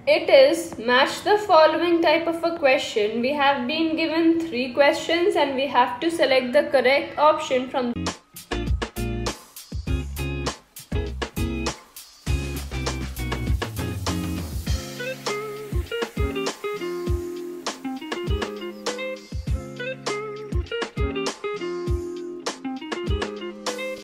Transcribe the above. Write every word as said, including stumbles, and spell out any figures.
It is match the following type of a question. We have been given three questions and we have to select the correct option from